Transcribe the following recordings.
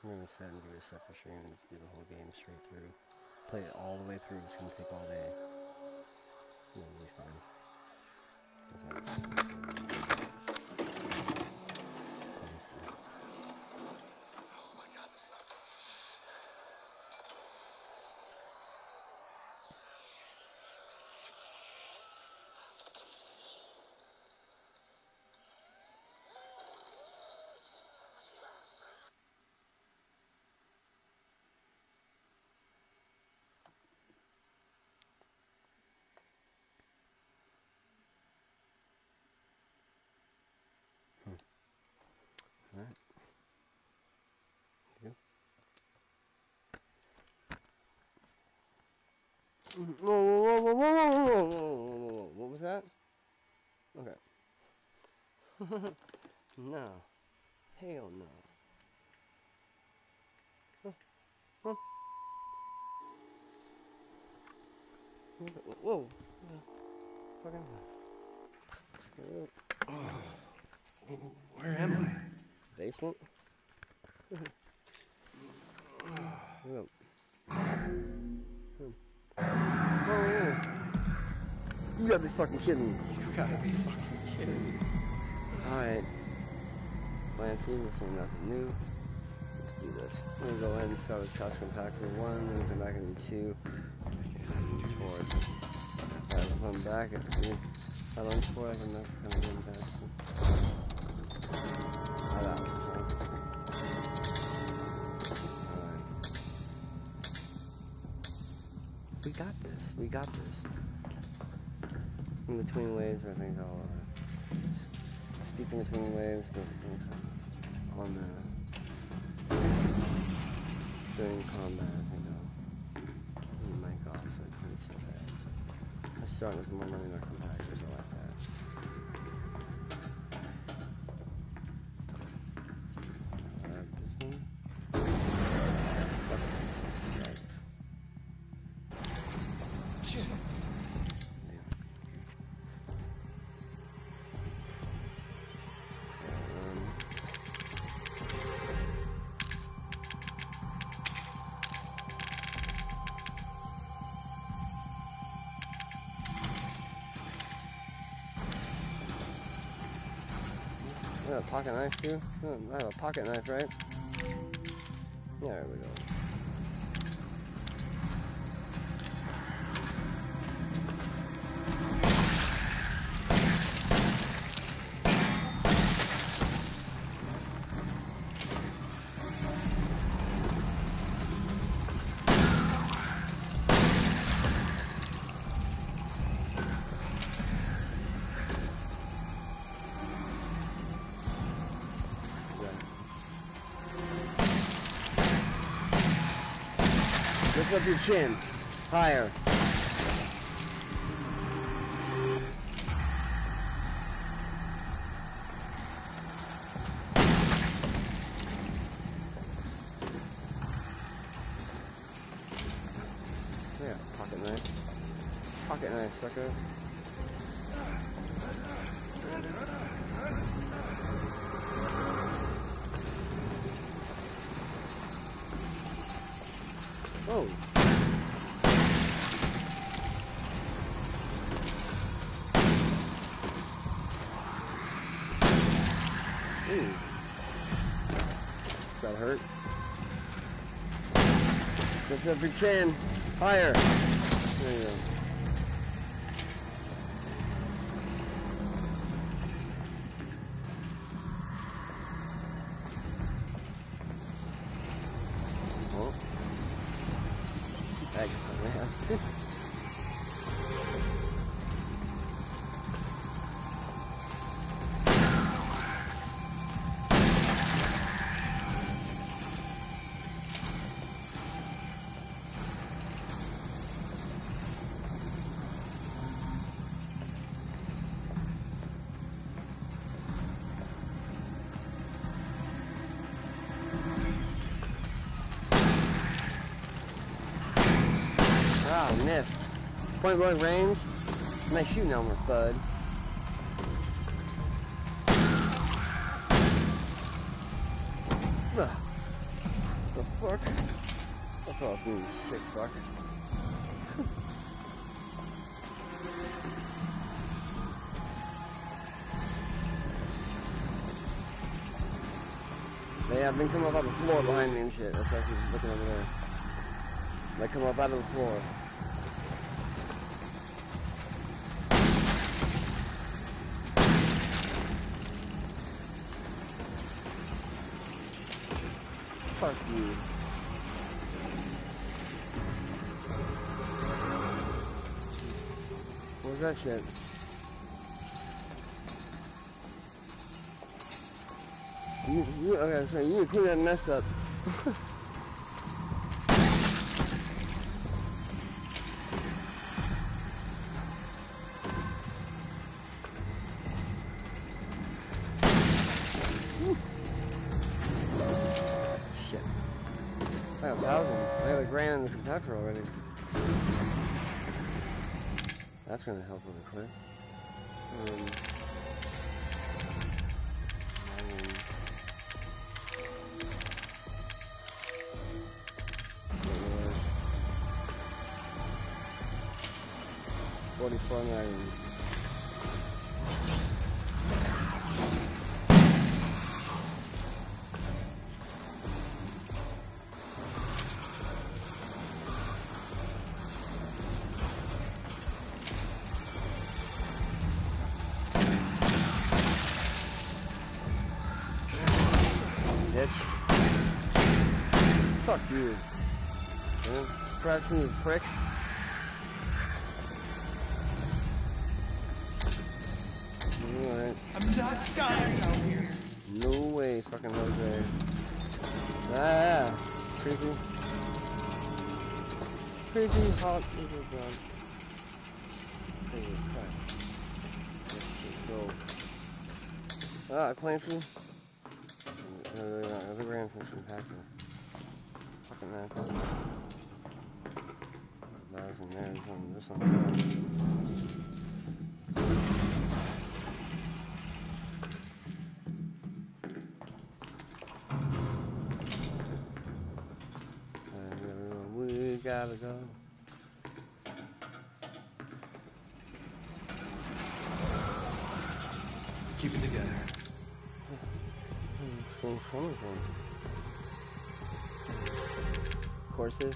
I'm gonna set and do a separate stream and just do the whole game straight through. Play it all the way through. It's gonna take all day. It'll be fine. That's why Alright. You go. Whoa. What was that? Okay. No. Hell no. Huh? Whoa. Fucking. Where am I? Basement? Whoa. Oh, you gotta be fucking kidding me. You gotta be fucking kidding me. Alright. Clancy, this ain't nothing new. Let's do this. I'm gonna go ahead and start with Shots Compactor 1, then we come back and do 2. Forward. Alright, if I'm back at 3. I lunch for it, I'm not kind of getting back. That was fine. Alright. We got this. In between waves, I think I'll speak in between waves, but on the during combat, I think I'll turn the mic off so I can't say that. I start with more money in our compactors, I like that. This one. Shit. I have a pocket knife too? I have a pocket knife, right? There we go. Lift up your chin. Higher. Yeah, pocket knife. Pocket knife, sucker. Oh. Ooh. That hurt. Lift up your chin. Higher. There you go. Oh. Excellent, man. Ah, missed. Point blank range. Nice shooting, Elmer Fudd. The fuck? Fuck off, you sick fuck. Yeah, I've been coming up out of the floor behind me and shit. That's why she's looking over there. They come up out of the floor. Fuck you. What was that shit? Okay, so you need to clean that mess up. Shit. I got 1,000. I got $1,000 in the compressor already. That's gonna help really quick. $44.90. Bitch. Fuck you. Scratch me, you prick. I'm not dying out here. No way, fucking Jose. Ah, creepy. Creepy hot little gun. Holy crap. Let's just go. Ah, Clancy. I think we're in for some packing. Fucking man. That was in there. This one. We gotta go. Keep it together. Things coming from. Courses.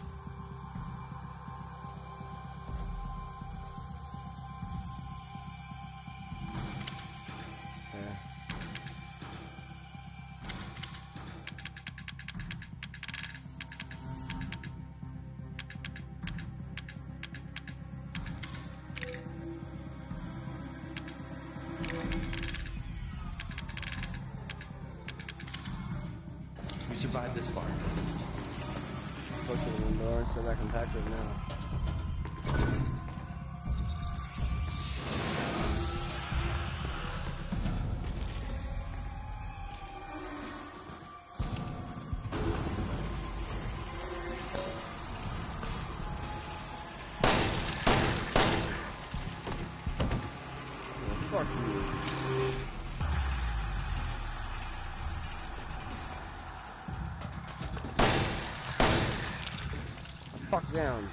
You survived this far. Push it in the door so that I can pack it now. Fuck you. Fuck down.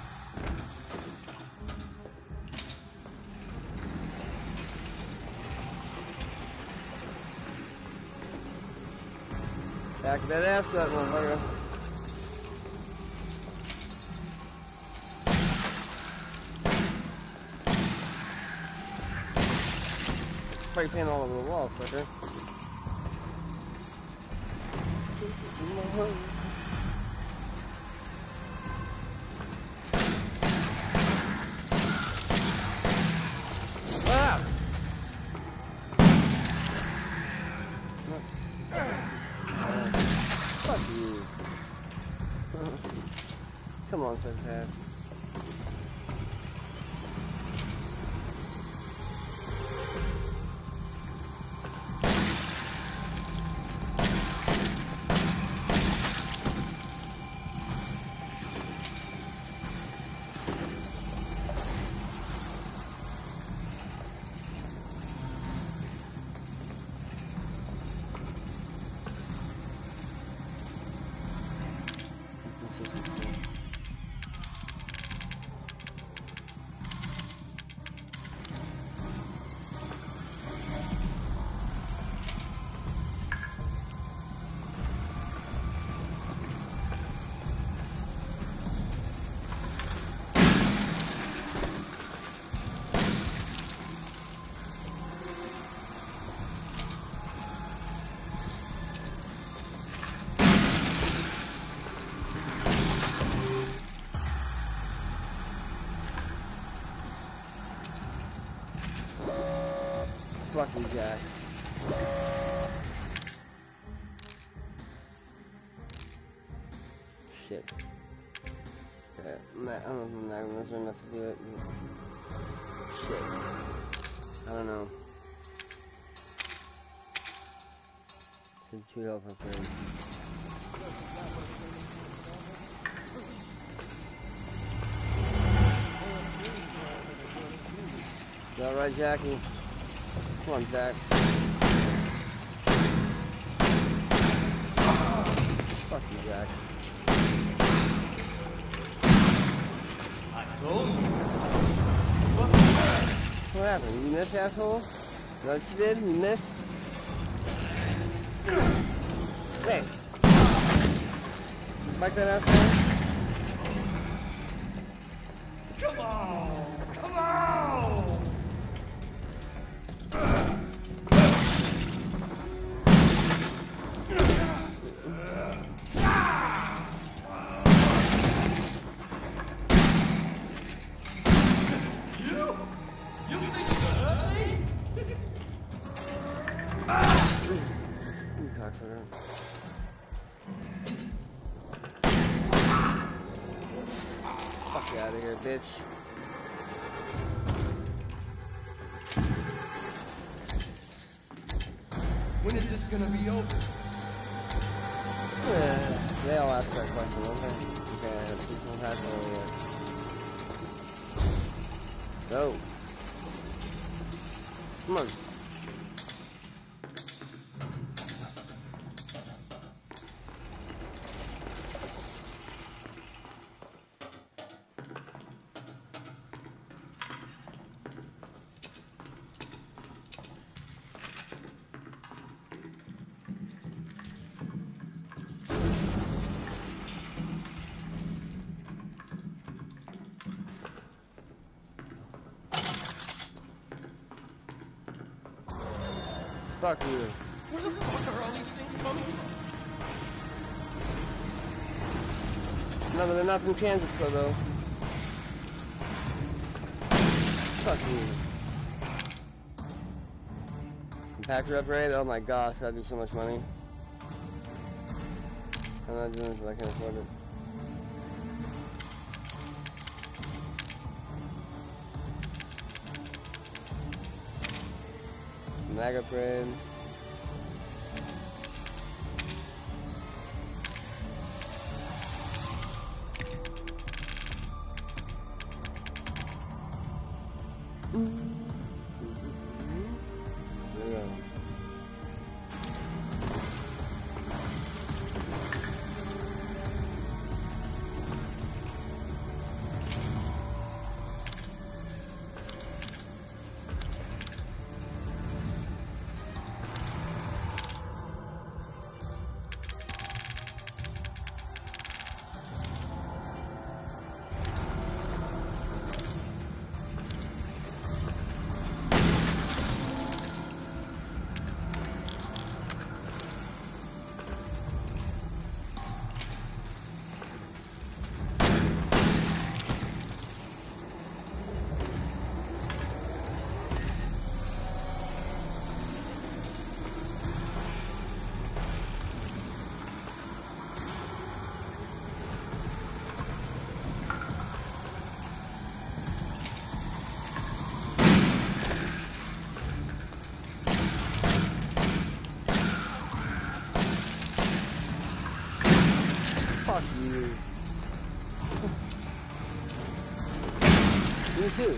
Back that ass up, motherfucker. Spray paint all over the wall, sucker. Ah! Fuck you. Come on, Sunpad. Fuck you, Jack. Shit. Okay, I don't know if Magnums are enough to do it. Shit. I don't know. Should 2 health upgrades. Is that right, Jackie? Come on, Jack. Fuck you, Jack. I told you. What happened? You missed, asshole? Is that what you did? You missed? Hey! Like that, asshole? Come on! Come on! You think you can hurt me? You cocksucker. Fuck you out of here, bitch. When is this gonna be over? They all ask that question, don't they? Okay, people have over yet. Go. Come on. Fuck you. Where the fuck are all these things coming from? No, but they're not from Kansas, so though. Fuck you. Compactor upgrade? Oh my gosh, that'd be so much money. I'm not doing this if I can't afford it. Mag upgrade. There we go. Fuck you. You too.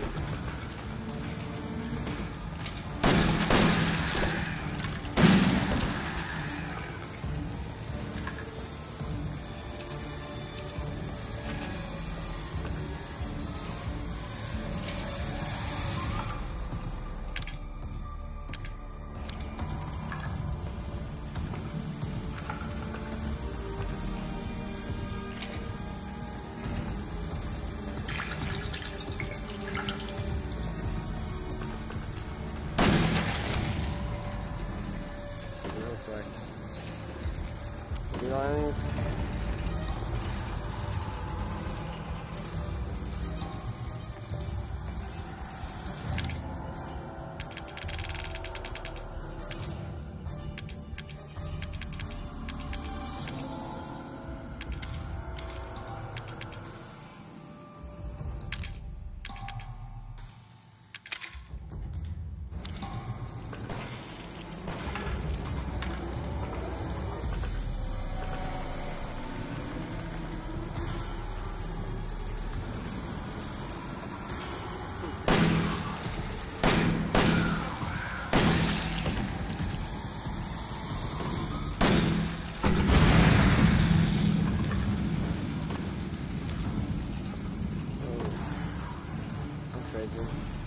crazy.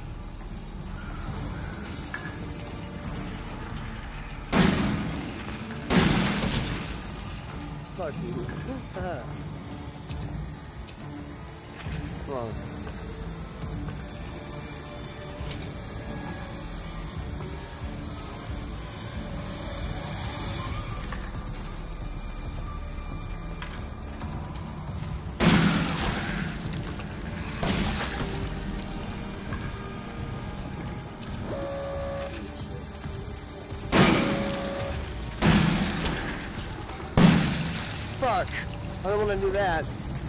Fuck you. Come on. Fuck! I don't want to do that.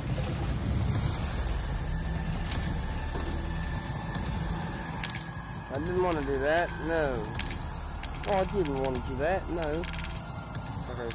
I didn't want to do that, no. Oh, I didn't want to do that, no. Okay.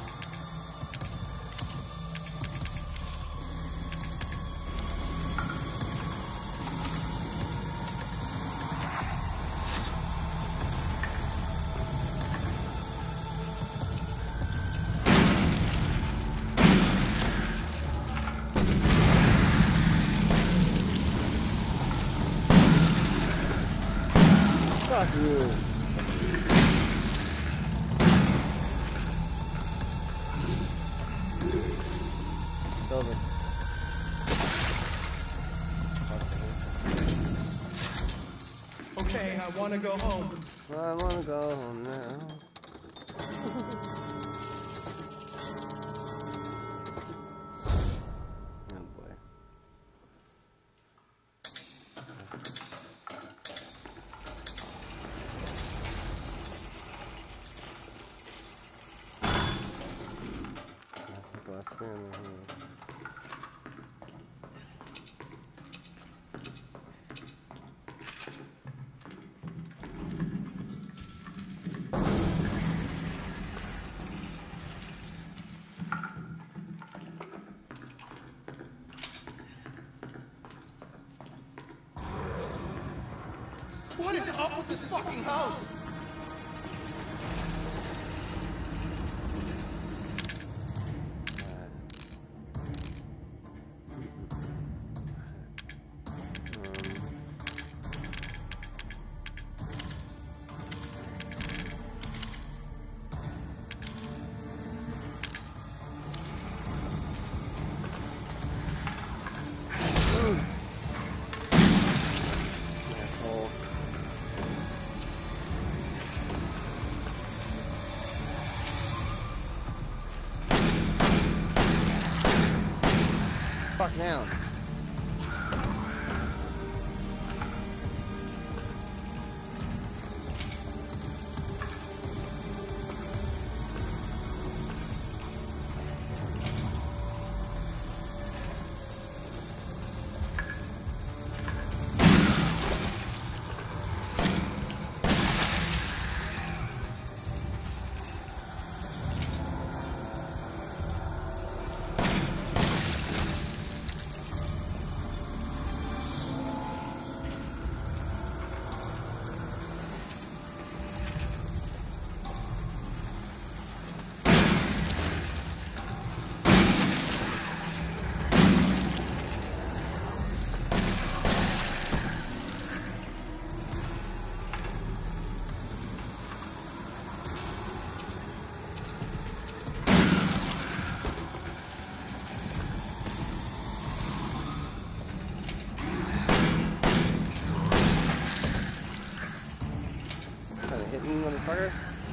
Fuck you. It's over. Okay, I want to go home. I want to go home now. Oh boy. Last family here. What is up with this fucking house? Asshole. Fuck down. Trying to hit me, motherfucker.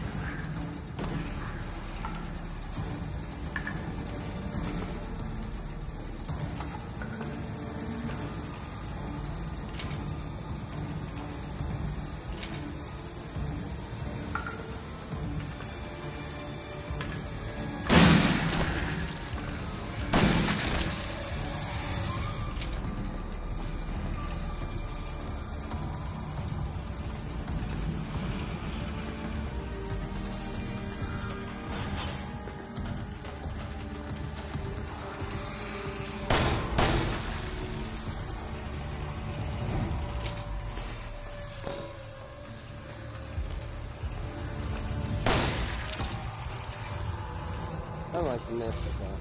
I don't like the mess with that.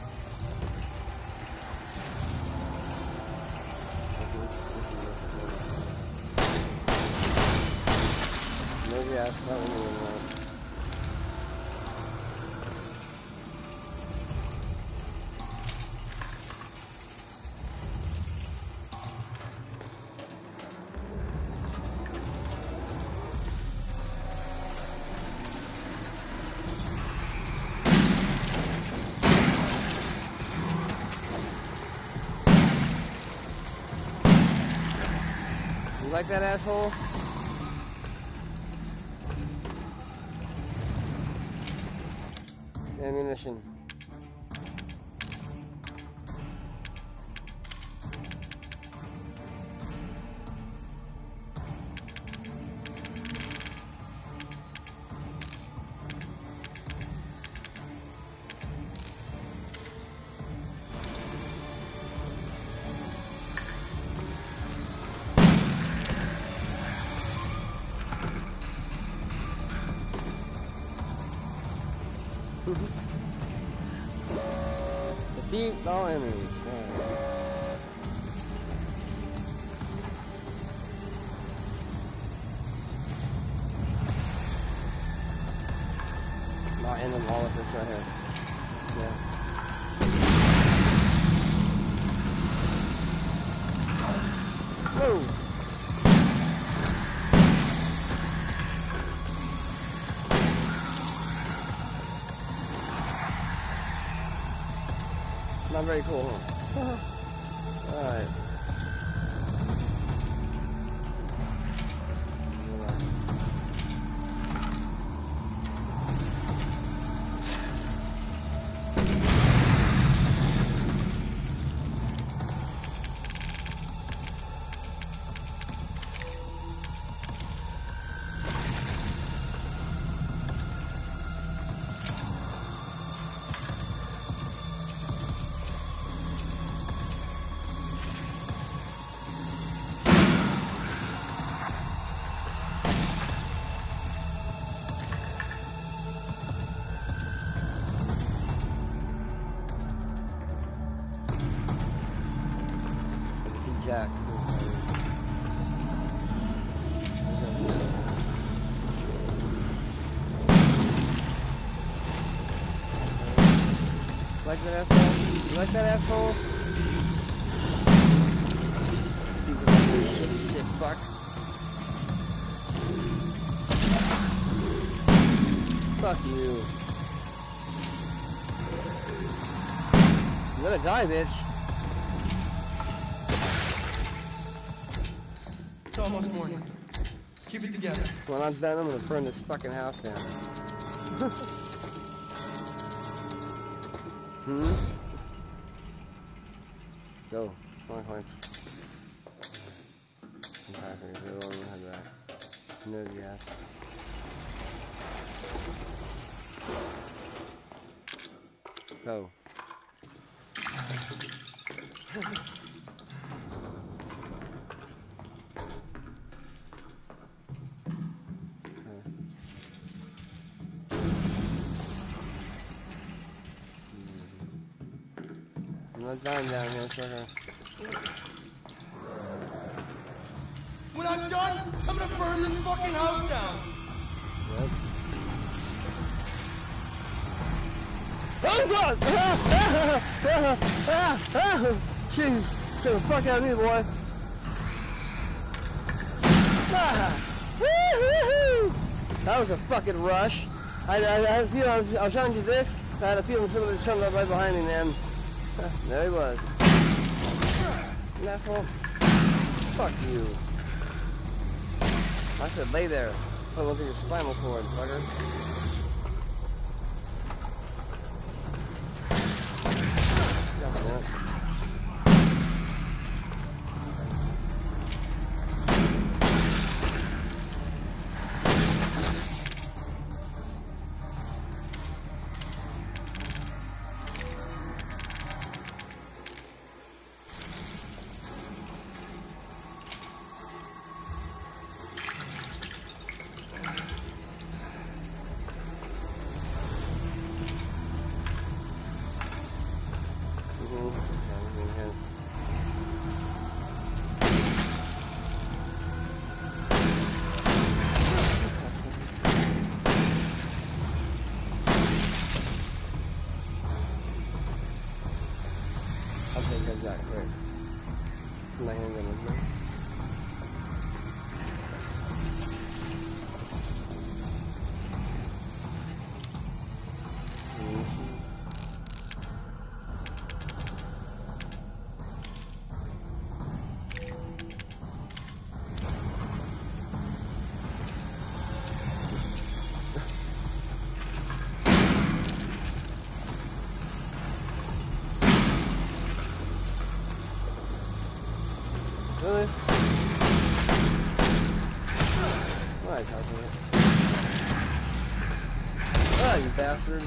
I think this is gas. That one even went. You like that, asshole? Ammunition. Defeat all enemies. Right. Not ending all of this right here. Yeah. Whoa! Not very cool, huh? Alright. Jack. Like that asshole? You like that asshole? Shit, fuck. Fuck you. You're gonna die, bitch. It's almost morning. Keep it together. When I'm done, I'm gonna burn this fucking house down. Go. Come on, Clint. I'm packing. The other one had that. No gas. Go. I'm not dying down here, sucker. When I'm done, I'm gonna burn this fucking house down. Yep. Oh God! Jeez, get the fuck out of me, boy. That was a fucking rush. I had a feeling I was trying to do this. I had a feeling somebody was coming up right behind me, man. There he was. You asshole. Fuck you. I said lay there. Put one through your spinal cord, fucker. Yeah. Really? Alright, calculate. Ah, you bastard.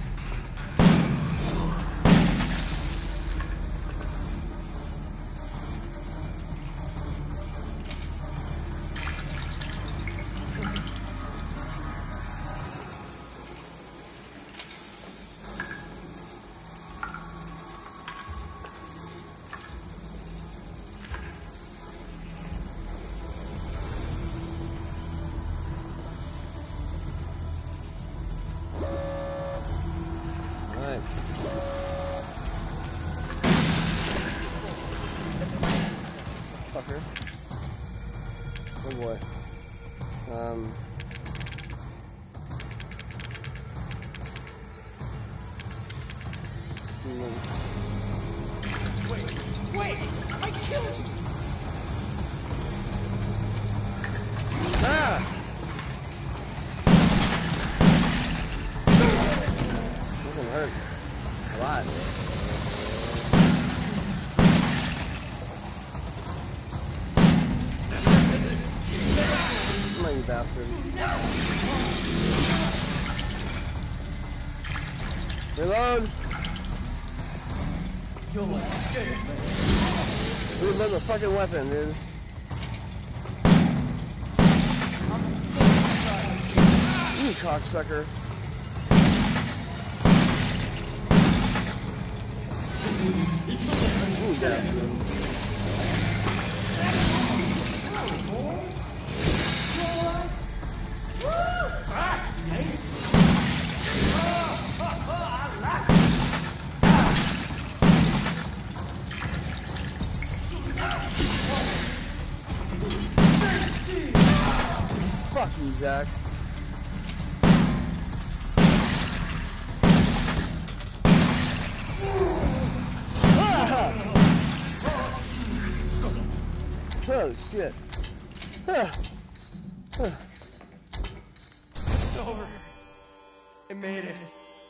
Fucker. Oh boy. Wait! I killed you! Ah! Doesn't hurt. A lot. Come on, you bastard. Reload! Reload the fucking weapon, dude. You cocksucker. You bastard. Fuck you, Zach. Oh shit. It's over. I made it.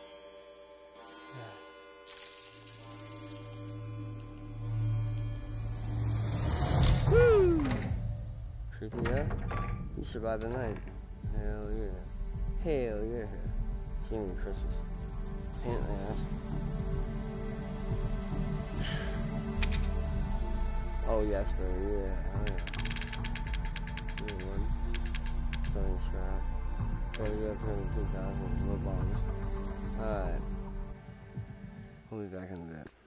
Woo! Creepy, yeah? You survived the night. Hell yeah. Hell yeah. Jimmy Christmas. Pant ass. Oh, Jasper, yeah. Oh, yeah. Good one. Starting scrap. Try to get up here in 2,000. No bombs. Alright. We'll be back in a bit.